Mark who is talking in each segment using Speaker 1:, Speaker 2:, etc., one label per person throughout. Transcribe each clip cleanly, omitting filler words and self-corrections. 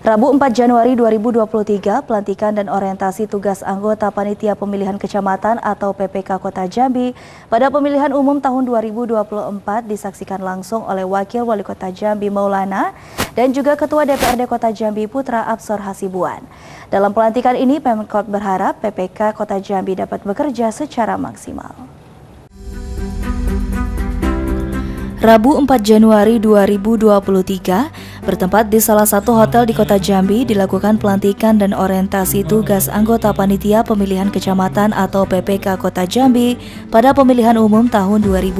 Speaker 1: Rabu 4 Januari 2023, pelantikan dan orientasi tugas anggota Panitia Pemilihan Kecamatan atau PPK Kota Jambi pada pemilihan umum tahun 2024 disaksikan langsung oleh Wakil Wali Kota Jambi Maulana dan juga Ketua DPRD Kota Jambi Putra Absor Hasibuan. Dalam pelantikan ini, Pemkot berharap PPK Kota Jambi dapat bekerja secara maksimal. Rabu 4 Januari 2023, bertempat di salah satu hotel di Kota Jambi dilakukan pelantikan dan orientasi tugas anggota Panitia Pemilihan Kecamatan atau PPK Kota Jambi pada pemilihan umum tahun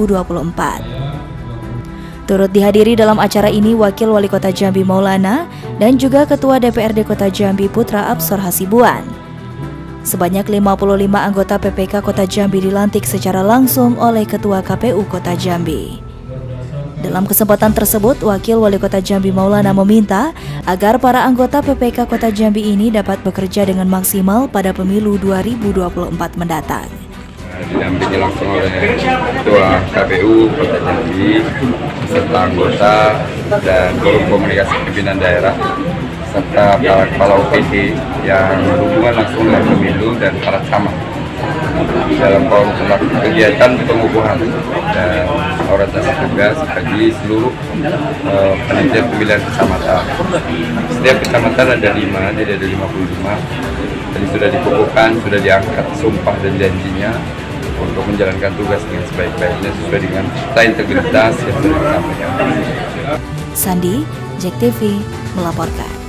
Speaker 1: 2024. Turut dihadiri dalam acara ini Wakil Wali Kota Jambi Maulana dan juga Ketua DPRD Kota Jambi Putra Absor Hasibuan. Sebanyak 55 anggota PPK Kota Jambi dilantik secara langsung oleh Ketua KPU Kota Jambi. Dalam kesempatan tersebut, Wakil Wali Kota Jambi Maulana meminta agar para anggota PPK Kota Jambi ini dapat bekerja dengan maksimal pada pemilu 2024 mendatang.
Speaker 2: Didampingi langsung oleh Ketua KPU Kota Jambi, serta anggota dan forum komunikasi pimpinan daerah, serta para kepala OPD yang berhubungan langsung dengan pemilu dan para camat dalam kegiatan pengukuhan dan orientasi tugas bagi seluruh panitia pemilihan kecamatan. Setiap kecamatan ada 5, jadi ada 55. Tadi sudah dikukuhkan, sudah diangkat sumpah dan janjinya untuk menjalankan tugas dengan sebaik-baiknya sesuai dengan integritas yang sudah disampaikan.
Speaker 1: Sandi, JEK TV melaporkan.